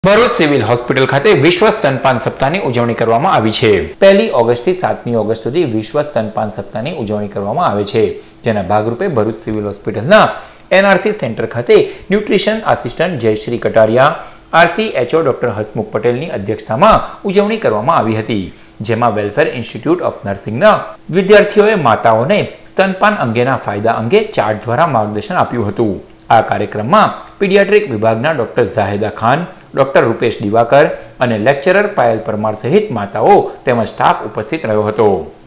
Bharuch civil hospital ખાતે વિશ્વ સ્તનપાન સપ્તાહની ઉજવણી કરવામાં આવી છે। 1 ઓગસ્ટથી 7 ઓગસ્ટ સુધી વિશ્વ સ્તનપાન સપ્તાહની ઉજવણી કરવામાં આવે છે, જેના ભાગરૂપે ભરૂચ સિવિલ હોસ્પિટલના એનઆરસી સેન્ટર ખાતે nutrition assistant Jayshree Kataria, RCHO doctor Hasmukh પટેલની અધ્યક્ષતામાં ઉજવણી કરવામાં આવી હતી, જેમાં વેલફેર ઇન્સ્ટિટ્યૂટ ઓફ નર્સિંગના વિદ્યાર્થીઓએ માતાઓને સ્તનપાન અંગેના ફાયદા અંગે ચાર્ટ દ્વારા માર્ગદર્શન આપ્યું હતું। આ કાર્યક્રમમાં પીડિયાટ્રિક વિભાગના ડોક્ટર ઝાહેદા ખાન, ડોક્ટર રૂપેશ દિવાકર અને લેક્ચરર પાયલ પરમાર સહિત માતાઓ તેમજ સ્ટાફ ઉપસ્થિત રહ્યો હતો।